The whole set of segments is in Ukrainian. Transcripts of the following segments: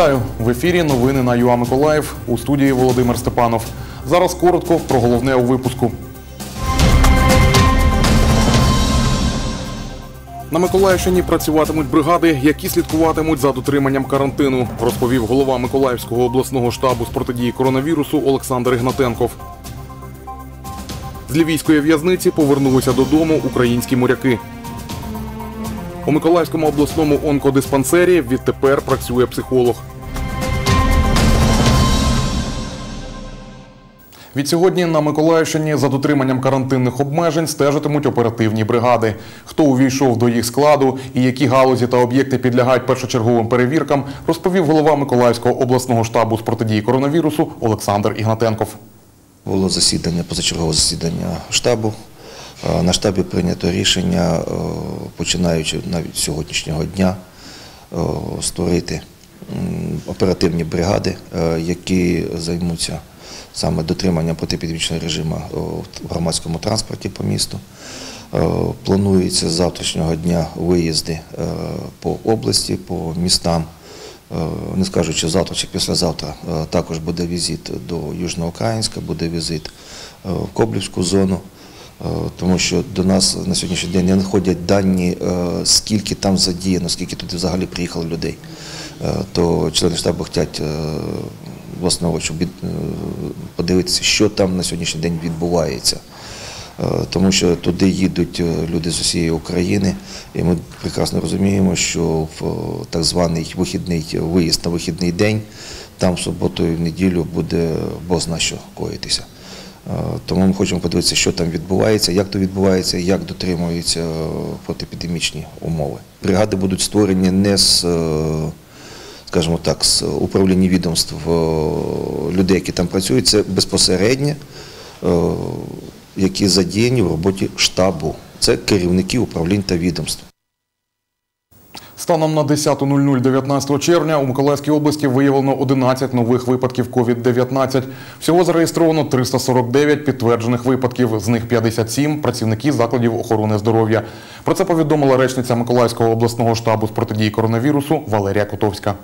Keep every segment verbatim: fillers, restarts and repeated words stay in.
Вітаю! В ефірі новини на ю а Миколаїв. У студії Володимир Степанов. Зараз коротко про головне у випуску. На Миколаївщині працюватимуть бригади, які слідкуватимуть за дотриманням карантину, розповів голова Миколаївського обласного штабу з протидії коронавірусу Олександр Ігнатенков. З львівської в'язниці повернулися додому українські моряки. У Миколаївському обласному онкодиспансері відтепер працює психолог. Відсьогодні на Миколаївщині за дотриманням карантинних обмежень стежитимуть оперативні бригади. Хто увійшов до їх складу і які галузі та об'єкти підлягають першочерговим перевіркам, розповів голова Миколаївського обласного штабу з протидії коронавірусу Олександр Ігнатенков. Було засідання, позачергове засідання штабу. На штабі прийнято рішення, починаючи навіть з сьогоднішнього дня, створити оперативні бригади, які займуться саме дотриманням протипідвічного режиму в громадському транспорті по місту. Планується з завтрашнього дня виїзди по області, по містам. Не скажу, чи завтра, чи післязавтра також буде візит до Южноукраїнська, буде візит в Коблівську зону. Тому що до нас на сьогоднішній день не надходять дані, скільки там задіяно, скільки туди взагалі приїхало людей. То члени штабу хочуть власноруч подивитися, що там на сьогоднішній день відбувається. Тому що туди їдуть люди з усієї України, і ми прекрасно розуміємо, що в так званий вихідний виїзд на вихідний день, там в суботу і в неділю буде бозна що коїтися. Тому ми хочемо подивитися, що там відбувається, як то відбувається, як дотримуються протиепідемічні умови. Бригади будуть створені не з, скажімо так, з управління відомств людей, які там працюють, це безпосередньо, які задіяні в роботі штабу. Це керівники управлінь та відомств. Станом на десята нуль нуль дев'ятнадцятого червня у Миколаївській області виявлено одинадцять нових випадків ковід дев'ятнадцять. Всього зареєстровано триста сорок дев'ять підтверджених випадків, з них п'ятдесят сім – працівники закладів охорони здоров'я. Про це повідомила речниця Миколаївського обласного штабу з протидії коронавірусу Валерія Котовська.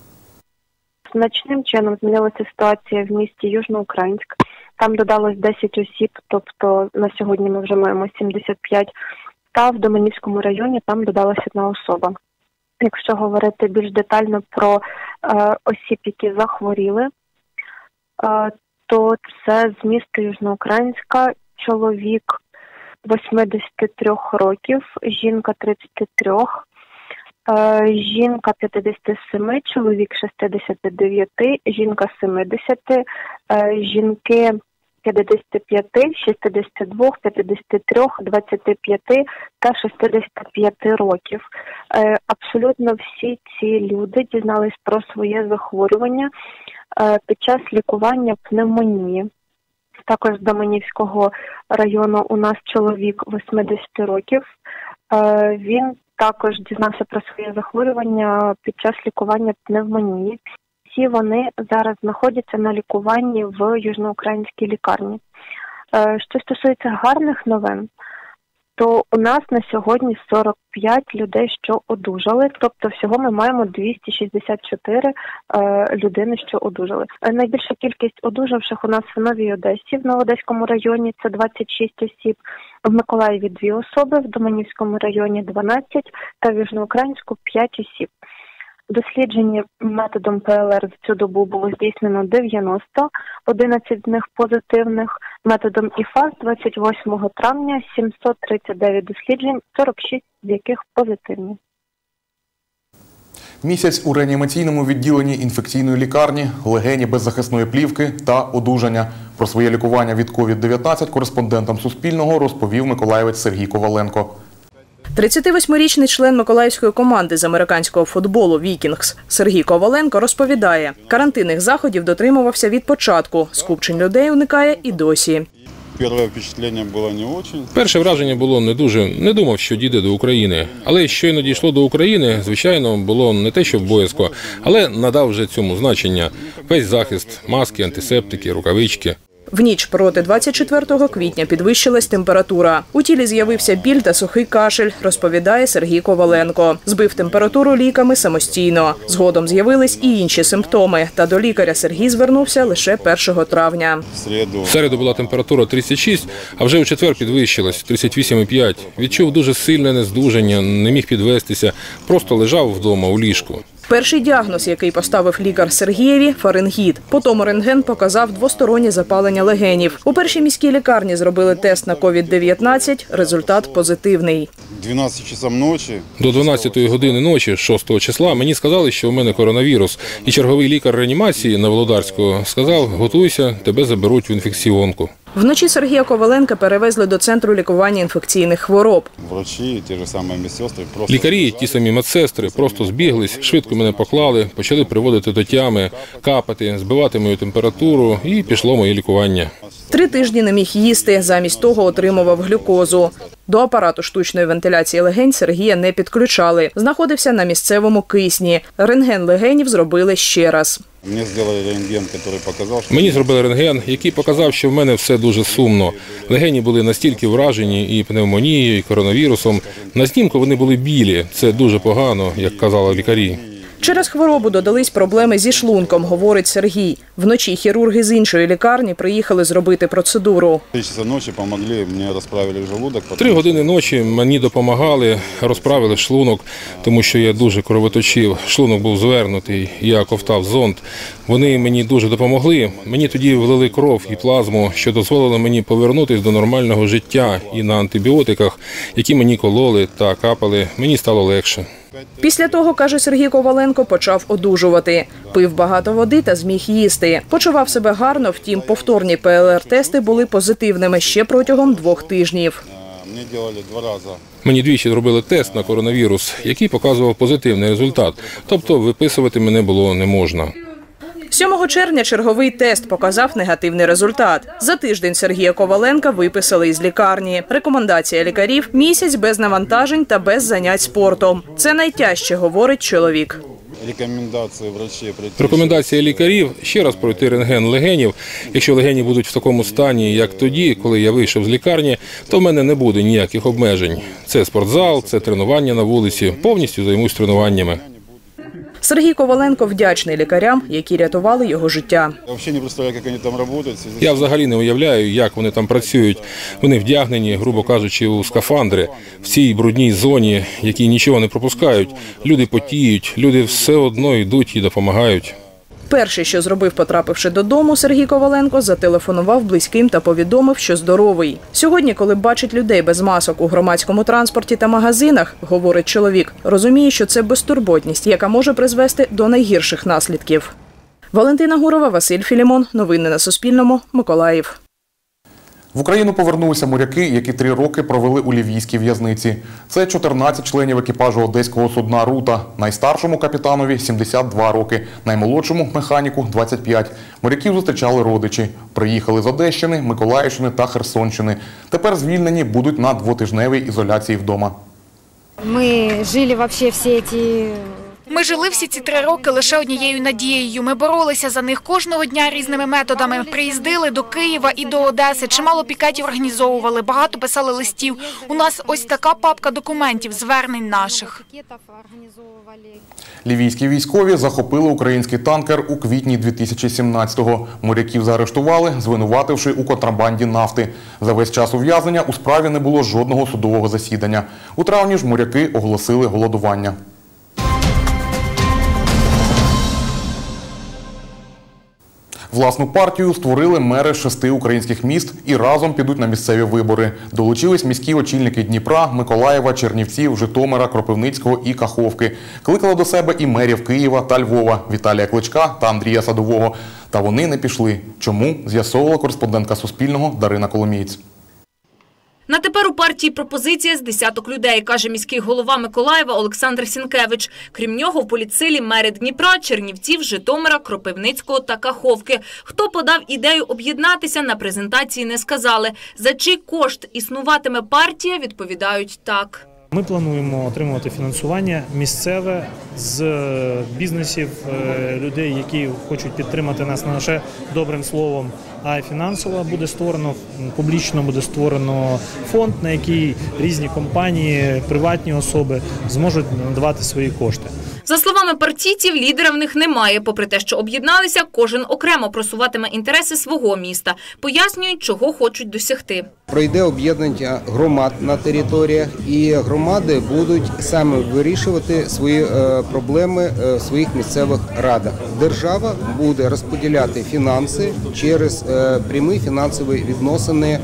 Значним чином змінилася ситуація в місті Южноукраїнськ. Там додалось десять осіб, тобто на сьогодні ми вже маємо сімдесят п'ять. Та в Доманівському районі там додалась одна особа. Якщо говорити більш детально про е, осіб, які захворіли, е, то це з міста Южноукраїнська чоловік вісімдесят три років, жінка тридцять три, е, жінка п'ятдесят сім, чоловік шістдесят дев'ять, жінка сімдесят, е, жінки п'ятдесят п'ять, шістдесят два, п'ятдесят три, двадцять п'ять та шістдесят п'ять років. Абсолютно всі ці люди дізнались про своє захворювання під час лікування пневмонії. Також з Доманівського району у нас чоловік вісімдесят років. Він також дізнався про своє захворювання під час лікування пневмонії. Всі вони зараз знаходяться на лікуванні в Южноукраїнській лікарні. Що стосується гарних новин, то у нас на сьогодні сорок п'ять людей, що одужали, тобто всього ми маємо двісті шістдесят чотири людини, що одужали. Найбільша кількість одужавших у нас в Новій Одесі, в Новоодеському районі це двадцять шість осіб, в Миколаєві дві особи, в Доманівському районі дванадцять та в Южноукраїнську п'ять осіб. Дослідження методом пе ел ер в цю добу було здійснено дев'яносто, одинадцять з них позитивних. Методом і фа з двадцять восьмого травня сімсот тридцять дев'ять досліджень, сорок шість з яких позитивні. Місяць у реанімаційному відділенні інфекційної лікарні, легені без захисної плівки та одужання. Про своє лікування від ковід дев'ятнадцять кореспондентам Суспільного розповів миколаївець Сергій Коваленко. тридцятивосьмирічний член миколаївської команди з американського футболу «Вікінгс» Сергій Коваленко розповідає, карантинних заходів дотримувався від початку, скупчень людей уникає і досі. Перше враження було не дуже. Не думав, що дійде до України. Але щойно дійшло до України, звичайно, було не те, що боязко, але надав вже цьому значення. Весь захист, маски, антисептики, рукавички. В ніч проти двадцять четвертого квітня підвищилась температура. У тілі з'явився біль та сухий кашель, розповідає Сергій Коваленко. Збив температуру ліками самостійно. Згодом з'явились і інші симптоми. Та до лікаря Сергій звернувся лише першого травня. В середу була температура тридцять шість, а вже у четвер підвищилась – тридцять вісім і п'ять. Відчув дуже сильне нездужання, не міг підвестися, просто лежав вдома у ліжку. Перший діагноз, який поставив лікар Сергієві – фарингіт. Потім рентген показав двостороннє запалення легенів. У першій міській лікарні зробили тест на ковід дев'ятнадцять, результат позитивний. дванадцять часов ночі. До дванадцятої години ночі, шостого числа, мені сказали, що у мене коронавірус. І черговий лікар реанімації на Володарського сказав, готуйся, тебе заберуть в інфекціонку. Вночі Сергія Коваленка перевезли до Центру лікування інфекційних хвороб. Врачі, ті ж самі медсестри, просто... Лікарі, ті самі медсестри, просто збіглись, швидко мене поклали, почали приводити до тями, капати, збивати мою температуру і пішло моє лікування. Три тижні не міг їсти, замість того отримував глюкозу. До апарату штучної вентиляції легень Сергія не підключали. Знаходився на місцевому кисні. Рентген легенів зробили ще раз. Мені зробили рентген, який показав, що... Мені зробили рентген, який показав, що в мене все дуже сумно. Легені були настільки вражені і пневмонією, і коронавірусом. На знімку вони були білі. Це дуже погано, як казали лікарі. Через хворобу додались проблеми зі шлунком, говорить Сергій. Вночі хірурги з іншої лікарні приїхали зробити процедуру. Три часа ночі допомогли, мені розправили желудок. Три години ночі мені допомагали, розправили шлунок, тому що я дуже кровоточив. Шлунок був звернутий, я ковтав зонд. Вони мені дуже допомогли. Мені тоді влили кров і плазму, що дозволило мені повернутися до нормального життя і на антибіотиках, які мені кололи та капали, мені стало легше. Після того, каже Сергій Коваленко, почав одужувати. Пив багато води та зміг їсти. Почував себе гарно, втім, повторні пе ел ер-тести були позитивними ще протягом двох тижнів. Мені робили два рази. Мені двічі зробили тест на коронавірус, який показував позитивний результат, тобто виписувати мене було не можна. сьомого червня черговий тест показав негативний результат. За тиждень Сергія Коваленка виписали із лікарні. Рекомендація лікарів – місяць без навантажень та без занять спортом. Це найтяжче, говорить чоловік. Рекомендації врачів прийти. Рекомендація лікарів – ще раз пройти рентген легенів. Якщо легені будуть в такому стані, як тоді, коли я вийшов з лікарні, то в мене не буде ніяких обмежень. Це спортзал, це тренування на вулиці. Повністю займусь тренуваннями. Сергій Коваленко вдячний лікарям, які рятували його життя. Я взагалі не представляю, як вони там працюють. Я взагалі не уявляю, як вони там працюють. Вони вдягнені, грубо кажучи, у скафандри, в цій брудній зоні, які нічого не пропускають. Люди потіють, люди все одно йдуть і допомагають. Перший, що зробив, потрапивши додому, Сергій Коваленко зателефонував близьким та повідомив, що здоровий. Сьогодні, коли бачить людей без масок у громадському транспорті та магазинах, говорить чоловік, розуміє, що це безтурботність, яка може призвести до найгірших наслідків. Валентина Гурова, Василь Філімон. Новини на Суспільному. Миколаїв. В Україну повернулися моряки, які три роки провели у лівійській в'язниці. Це чотирнадцять членів екіпажу одеського судна «Рута». Найстаршому капітанові – сімдесят два роки, наймолодшому – механіку – двадцять п'ять. Моряків зустрічали родичі. Приїхали з Одещини, Миколаївщини та Херсонщини. Тепер звільнені будуть на двотижневій ізоляції вдома. Ми жили взагалі всі ці... Ми жили всі ці три роки лише однією надією. Ми боролися за них кожного дня різними методами. Приїздили до Києва і до Одеси, чимало пікетів організовували, багато писали листів. У нас ось така папка документів, звернень наших. Лівійські військові захопили український танкер у квітні дві тисячі сімнадцятого. Моряків заарештували, звинувативши у контрабанді нафти. За весь час ув'язнення у справі не було жодного судового засідання. У травні ж моряки оголосили голодування. Власну партію створили мери шести українських міст і разом підуть на місцеві вибори. Долучились міські очільники Дніпра, Миколаєва, Чернівців, Житомира, Кропивницького і Каховки. Кликали до себе і мерів Києва та Львова – Віталія Кличка та Андрія Садового. Та вони не пішли. Чому? З'ясовувала кореспондентка Суспільного Дарина Коломієць. На тепер у партії пропозиція з десяток людей, каже міський голова Миколаєва Олександр Сінкевич. Крім нього, в політсилі мери Дніпра, Чернівців, Житомира, Кропивницького та Каховки. Хто подав ідею об'єднатися, на презентації не сказали. За чий кошт існуватиме партія, відповідають так. Ми плануємо отримувати фінансування місцеве з бізнесів, людей, які хочуть підтримати нас не лише добрим словом, а й фінансово буде створено, публічно буде створено фонд, на який різні компанії, приватні особи зможуть надавати свої кошти. За словами партійців, лідера в них немає. Попри те, що об'єдналися, кожен окремо просуватиме інтереси свого міста. Пояснюють, чого хочуть досягти. Пройде об'єднання громад на територіях, і громади будуть саме вирішувати свої проблеми в своїх місцевих радах. Держава буде розподіляти фінанси через прямі фінансові відносини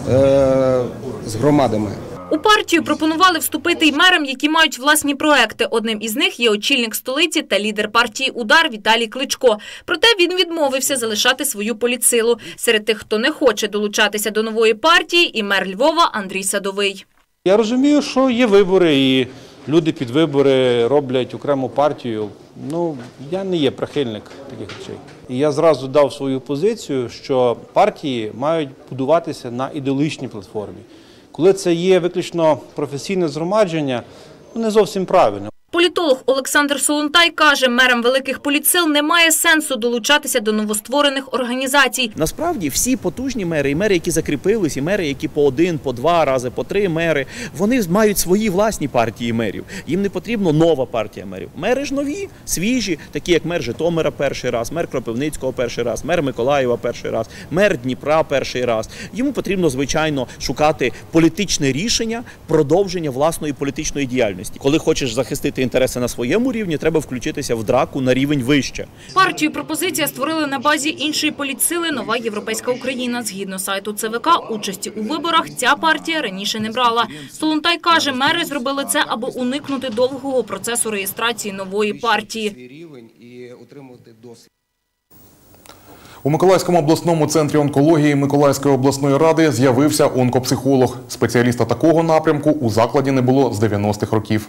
з громадами. У партію пропонували вступити й мерам, які мають власні проекти. Одним із них є очільник столиці та лідер партії «Удар» Віталій Кличко. Проте він відмовився залишати свою політсилу. Серед тих, хто не хоче долучатися до нової партії, і мер Львова Андрій Садовий. Я розумію, що є вибори, і люди під вибори роблять окрему партію. Ну, я не є прихильник таких речей. І я зразу дав свою позицію, що партії мають будуватися на ідеологічній платформі. Коли це є виключно професійне згромадження, ну, не зовсім правильно. Політолог Олександр Солонтай каже, мерам великих політсил немає сенсу долучатися до новостворених організацій. Насправді всі потужні мери, і мери, які закріпились, і мери, які по один, по два рази, по три мери, вони мають свої власні партії мерів. Їм не потрібна нова партія мерів. Мери ж нові, свіжі, такі як мер Житомира перший раз, мер Кропивницького перший раз, мер Миколаєва перший раз, мер Дніпра перший раз. Йому потрібно, звичайно, шукати політичне рішення, продовження власної політичної діяльності. Коли хочеш захистити інтереси на своєму рівні, треба включитися в драку на рівень вище. Партію «Пропозиція» створили на базі іншої політсили «Нова європейська Україна». Згідно сайту ЦВК, участі у виборах ця партія раніше не брала. Солонтай каже, мери зробили це, аби уникнути довгого процесу реєстрації нової партії. У Миколаївському обласному центрі онкології Миколаївської обласної ради з'явився онкопсихолог. Спеціаліста такого напрямку у закладі не було з дев'яностих років.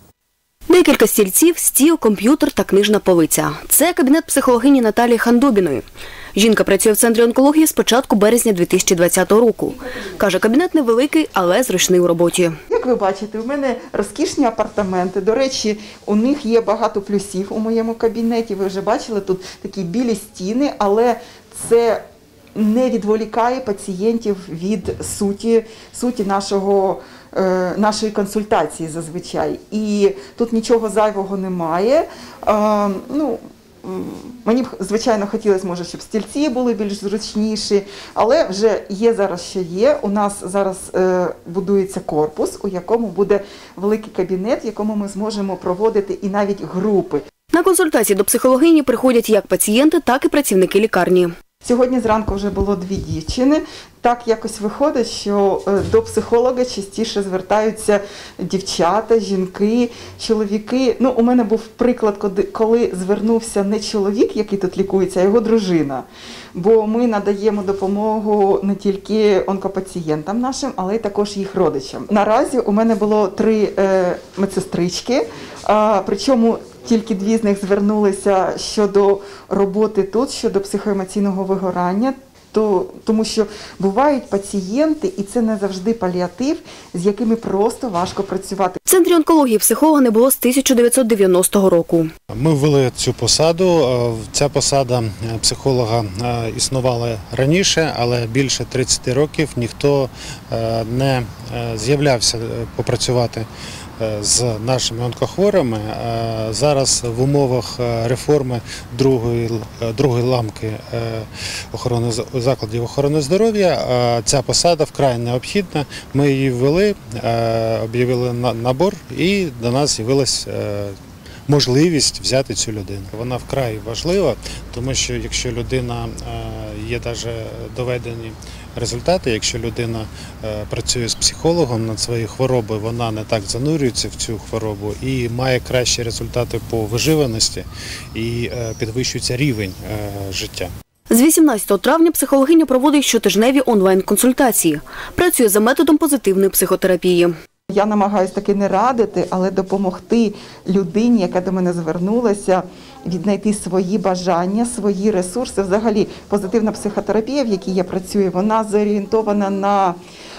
Декілька стільців, стіл, комп'ютер та книжна полиця. Це кабінет психологині Наталії Хандобіної. Жінка працює в центрі онкології з початку березня дві тисячі двадцятого року. Каже, кабінет невеликий, але зручний у роботі. Як ви бачите, у мене розкішні апартаменти. До речі, у них є багато плюсів у моєму кабінеті. Ви вже бачили, тут такі білі стіни, але це не відволікає пацієнтів від суті, суті нашого нашої консультації зазвичай. І тут нічого зайвого немає. А, ну, мені б, звичайно, хотілося, може, щоб стільці були більш зручніші, але вже є зараз, що є. У нас зараз е, будується корпус, у якому буде великий кабінет, в якому ми зможемо проводити і навіть групи. На консультації до психологині приходять як пацієнти, так і працівники лікарні. Сьогодні зранку вже було дві дівчини. Так якось виходить, що до психолога частіше звертаються дівчата, жінки, чоловіки. Ну, у мене був приклад, коли звернувся не чоловік, який тут лікується, а його дружина. Бо ми надаємо допомогу не тільки онкопацієнтам нашим, але й також їх родичам. Наразі у мене було три е, медсестрички, а, причому тільки дві з них звернулися щодо роботи тут, щодо психоемоційного вигорання, то, тому що бувають пацієнти, і це не завжди паліатив, з якими просто важко працювати. В центрі онкології психолога не було з тисяча дев'ятсот дев'яностого року. Ми ввели цю посаду. Ця посада психолога існувала раніше, але більше тридцяти років ніхто не з'являвся попрацювати з нашими онкохворими. Зараз в умовах реформи другої, другої ламки охорони, закладів охорони здоров'я ця посада вкрай необхідна. Ми її ввели, об'явили набор і до нас з'явилась можливість взяти цю людину. Вона вкрай важлива, тому що якщо людина є навіть доведені результати, якщо людина працює з психологом над своєю хворобою, вона не так занурюється в цю хворобу і має кращі результати по виживаності і підвищується рівень життя. З вісімнадцятого травня психологиня проводить щотижневі онлайн-консультації. Працює за методом позитивної психотерапії. Я намагаюся таки не радити, але допомогти людині, яка до мене звернулася, віднайти свої бажання, свої ресурси. Взагалі, позитивна психотерапія, в якій я працюю, вона зорієнтована на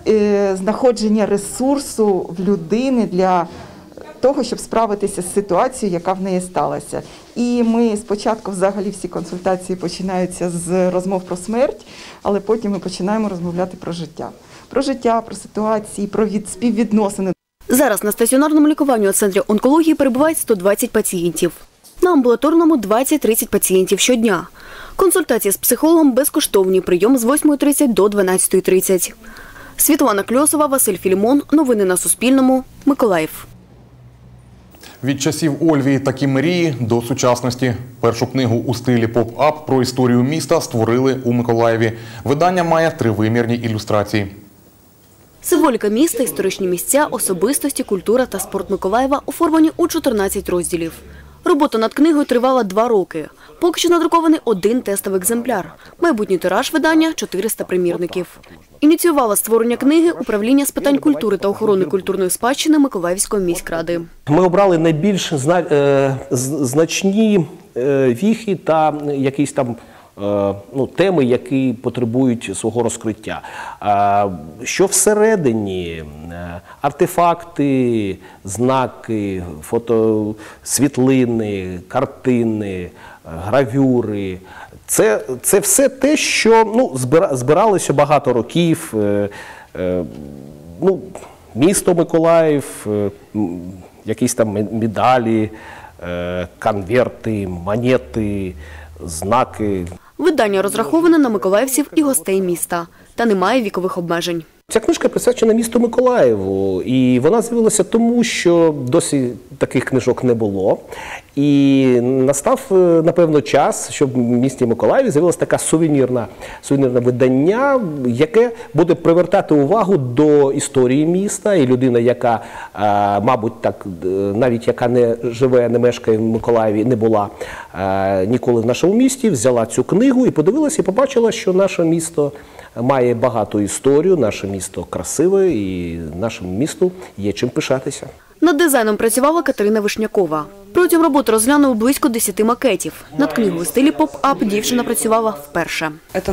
е, знаходження ресурсу в людини для того, щоб справитися з ситуацією, яка в неї сталася. І ми спочатку взагалі всі консультації починаються з розмов про смерть, але потім ми починаємо розмовляти про життя. Про життя, про ситуації, про від... співвідносини. Зараз на стаціонарному лікуванні у Центрі онкології перебувають сто двадцять пацієнтів. На амбулаторному – двадцять-тридцять пацієнтів щодня. Консультації з психологом безкоштовні, прийом з восьмої тридцять до дванадцятої тридцять. Світлана Кльосова, Василь Філімон. Новини на Суспільному. Миколаїв. Від часів Ольвії такі мрії до сучасності. Першу книгу у стилі поп-ап про історію міста створили у Миколаєві. Видання має тривимірні ілюстрації. Символіка міста, історичні місця, особистості, культура та спорт Миколаєва оформлені у чотирнадцять розділів. Робота над книгою тривала два роки. Поки що надрукований один тестовий екземпляр. Майбутній тираж видання – чотириста примірників. Ініціювала створення книги управління з питань культури та охорони культурної спадщини Миколаївської міськради. Ми обрали найбільш значні віхи та якісь там ну, теми, які потребують свого розкриття. Що всередині? Артефакти, знаки, фото, світлини, картини, гравюри. Це, це все те, що ну, збиралося багато років. Ну, місто Миколаїв, якісь там медалі, конверти, монети, знаки. Видання розраховане на миколаївців і гостей міста та немає вікових обмежень. Ця книжка присвячена місту Миколаєву, і вона з'явилася тому, що досі таких книжок не було. І настав, напевно, час, щоб в місті Миколаєві з'явилося таке сувенірне, сувенірне видання, яке буде привертати увагу до історії міста. І людина, яка, мабуть, так, навіть яка не живе, не мешкає в Миколаєві, не була ніколи в нашому місті, взяла цю книгу і подивилася, і побачила, що наше місто має багату історію, наше місто красиве і нашому місту є чим пишатися. Над дизайном працювала Катерина Вишнякова. Протягом роботи розглянули близько десяти макетів. Над книгою в стилі поп-ап дівчина працювала вперше.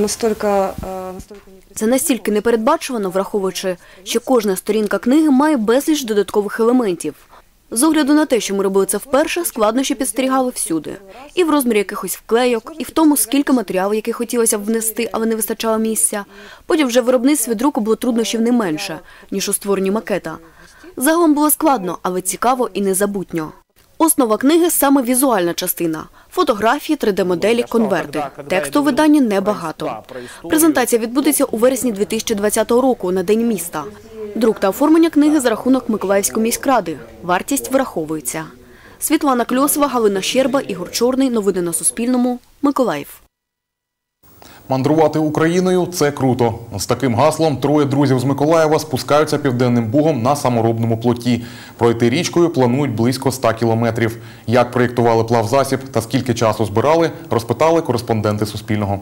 Це настільки непередбачувано, враховуючи, що кожна сторінка книги має безліч додаткових елементів. З огляду на те, що ми робили це вперше, складнощі підстерігали всюди. І в розмірі якихось вклейок, і в тому, скільки матеріалу, який хотілося б внести, але не вистачало місця. Потім вже в виробництві друку було труднощів не менше, ніж у створенні макета. Загалом було складно, але цікаво і незабутньо. Основа книги – саме візуальна частина. Фотографії, три де-моделі, конверти. Тексту у виданні небагато. Презентація відбудеться у вересні дві тисячі двадцятого року на День міста. Друк та оформлення книги за рахунок Миколаївської міськради. Вартість враховується. Світлана Кльосова, Галина Щерба, Ігор Чорний. Новини на Суспільному. Миколаїв. Мандрувати Україною – це круто. З таким гаслом троє друзів з Миколаєва спускаються Південним Бугом на саморобному плоті. Пройти річкою планують близько ста кілометрів. Як проєктували плавзасіб та скільки часу збирали, розпитали кореспонденти Суспільного.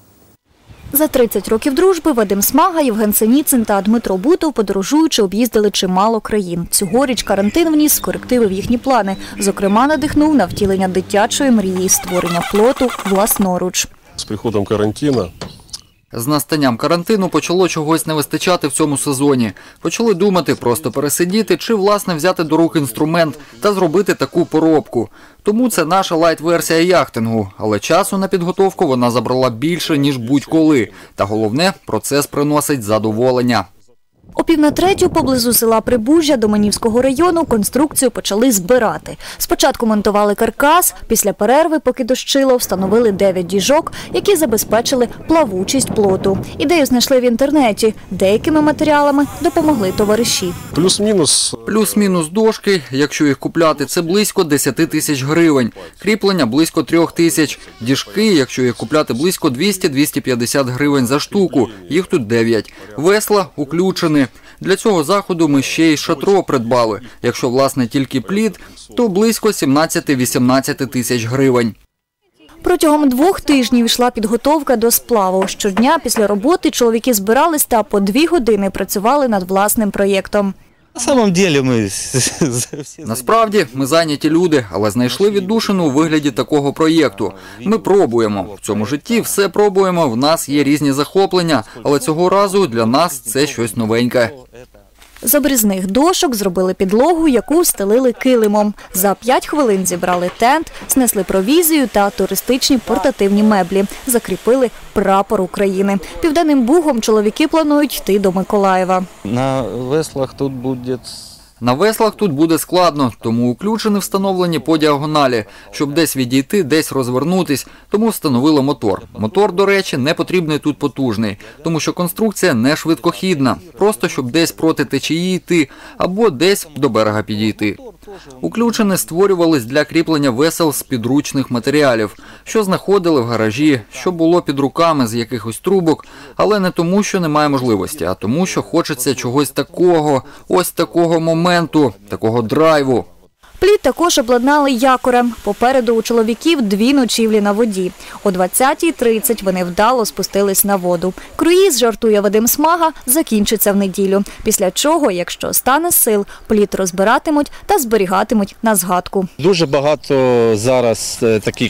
За тридцять років дружби Вадим Смага, Євген Синіцин та Дмитро Бутов, подорожуючи, об'їздили чимало країн. Цьогоріч карантин вніс корективи в їхні плани. Зокрема, надихнув на втілення дитячої мрії – створення плоту власноруч. З приходом карантину. З настанням карантину почало чогось не вистачати в цьому сезоні. Почали думати, просто пересидіти чи, власне, взяти до рук інструмент та зробити таку поробку. Тому це наша лайт-версія яхтингу. Але часу на підготовку вона забрала більше, ніж будь-коли. Та головне, процес приносить задоволення. О пів на третю поблизу села Прибужжя Доманівського району конструкцію почали збирати. Спочатку монтували каркас, після перерви, поки дощило, встановили дев'ять діжок, які забезпечили плавучість плоту. Ідею знайшли в інтернеті. Деякими матеріалами допомогли товариші. Плюс-мінус. Плюс-мінус дошки, якщо їх купляти, це близько десять тисяч гривень. Кріплення близько трьох тисяч. Діжки, якщо їх купляти, близько двісті - двісті п'ятдесят гривень за штуку. Їх тут дев'ять. Весла уключені. Для цього заходу ми ще й шатро придбали. Якщо, власне, тільки плід, то близько сімнадцять - вісімнадцять тисяч гривень. Протягом двох тижнів йшла підготовка до сплаву. Щодня після роботи чоловіки збирались та по дві години працювали над власним проєктом. На самом деле ми... Насправді, ми зайняті люди, але знайшли віддушину у вигляді такого проєкту. Ми пробуємо. В цьому житті все пробуємо, в нас є різні захоплення, але цього разу для нас це щось новеньке. З обрізних дошок зробили підлогу, яку стелили килимом. За п'ять хвилин зібрали тент, знесли провізію та туристичні портативні меблі. Закріпили прапор України. Південним Бугом чоловіки планують йти до Миколаєва. На веслах тут буде... На веслах тут буде складно, тому уключені встановлені по діагоналі, щоб десь відійти, десь розвернутись, тому встановили мотор. Мотор, до речі, не потрібний тут потужний, тому що конструкція не швидкохідна, просто щоб десь проти течії йти або десь до берега підійти. Уключені створювались для кріплення весел з підручних матеріалів, що знаходили в гаражі, що було під руками з якихось трубок, але не тому, що немає можливості, а тому, що хочеться чогось такого, ось такого моменту, такого драйву. Плід також обладнали якорем. Попереду у чоловіків дві ночівлі на воді. О двадцятій тридцять вони вдало спустились на воду. Круїз, жартує Вадим Смага, закінчиться в неділю. Після чого, якщо стане сил, плід розбиратимуть та зберігатимуть на згадку. Дуже багато зараз таких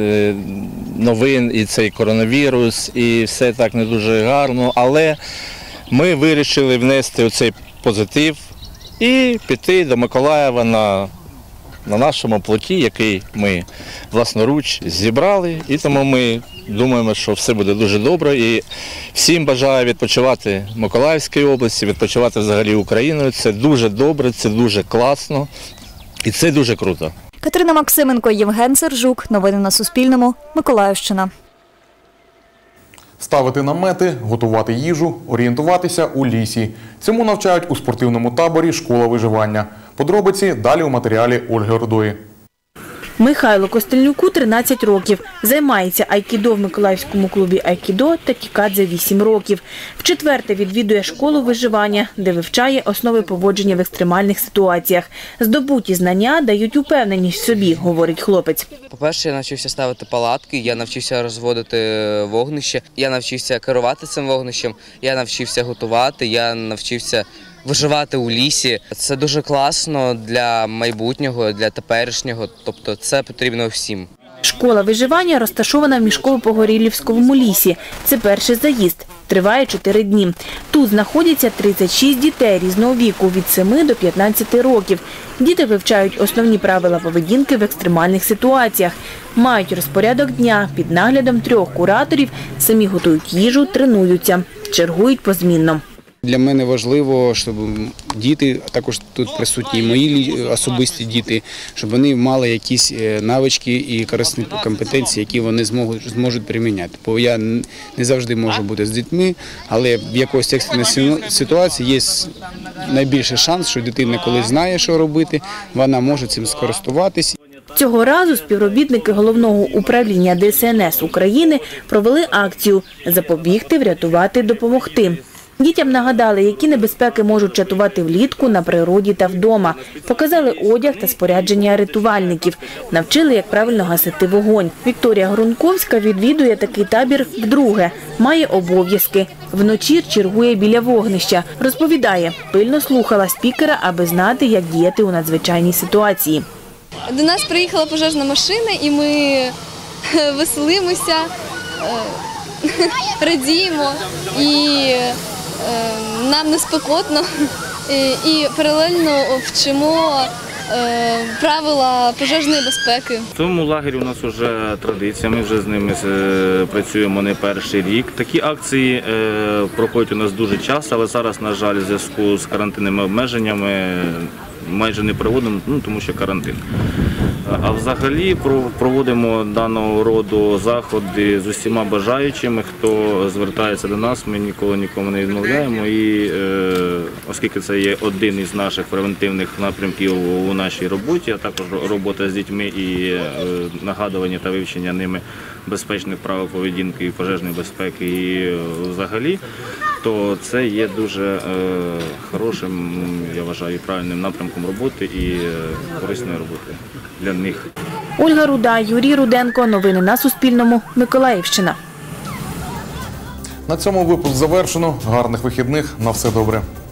новин, і цей коронавірус, і все так не дуже гарно, але ми вирішили внести оцей позитив і піти до Миколаєва на на нашому плоті, який ми власноруч зібрали, і тому ми думаємо, що все буде дуже добре. І всім бажаю відпочивати в Миколаївській області, відпочивати взагалі Україною. Це дуже добре, це дуже класно і це дуже круто. Катерина Максименко, Євген Сержук. Новини на Суспільному. Миколаївщина. Ставити намети, готувати їжу, орієнтуватися у лісі. Цьому навчають у спортивному таборі «Школа виживання». Подробиці далі у матеріалі Ольги Рудої. Михайлу Костельнюку тринадцять років. Займається айкідо в Миколаївському клубі айкідо та кікадзе вісім років. Вчетверте відвідує школу виживання, де вивчає основи поводження в екстремальних ситуаціях. Здобуті знання дають упевненість в собі, говорить хлопець. По-перше, я навчився ставити палатки, я навчився розводити вогнище, я навчився керувати цим вогнищем, я навчився готувати, я навчився виживати у лісі. Це дуже класно для майбутнього, для теперішнього, тобто це потрібно всім. Школа виживання розташована в Мішково-Погорілівському лісі. Це перший заїзд. Триває чотири дні. Тут знаходяться тридцять шість дітей різного віку – від семи до п'ятнадцяти років. Діти вивчають основні правила поведінки в екстремальних ситуаціях. Мають розпорядок дня під наглядом трьох кураторів, самі готують їжу, тренуються, чергують позмінно. Для мене важливо, щоб діти, також тут присутні мої особисті діти, щоб вони мали якісь навички і корисні компетенції, які вони зможуть, зможуть приміняти. Бо я не завжди можу бути з дітьми, але в якоїсь екстреній ситуації є найбільший шанс, що дитина, коли знає, що робити, вона може цим скористуватися. Цього разу співробітники Головного управління Де Ес Ен Ес України провели акцію «Запобігти, врятувати, допомогти». Дітям нагадали, які небезпеки можуть чатувати влітку, на природі та вдома. Показали одяг та спорядження рятувальників. Навчили, як правильно гасити вогонь. Вікторія Грунковська відвідує такий табір вдруге. Має обов'язки. Вночі чергує біля вогнища. Розповідає, пильно слухала спікера, аби знати, як діяти у надзвичайній ситуації. До нас приїхала пожежна машина, і ми веселимося, радіємо, і нам не спекотно, і паралельно вчимо правила пожежної безпеки. В цьому лагері у нас вже традиція, ми вже з ними працюємо не перший рік. Такі акції проходять у нас дуже часто, але зараз, на жаль, в зв'язку з карантинними обмеженнями майже не проводимо, ну, тому що карантин. А взагалі проводимо даного роду заходи з усіма бажаючими, хто звертається до нас, ми ніколи нікому не відмовляємо. І е, оскільки це є один із наших превентивних напрямків у нашій роботі, а також робота з дітьми і е, нагадування та вивчення ними безпечних правил поведінки і пожежної безпеки і е, взагалі, то це є дуже е, хорошим, я вважаю, правильним напрямком роботи і е, корисною роботою для них. Ольга Руда, Юрій Руденко. Новини на Суспільному. Миколаївщина. На цьому випуск завершено. Гарних вихідних. На все добре.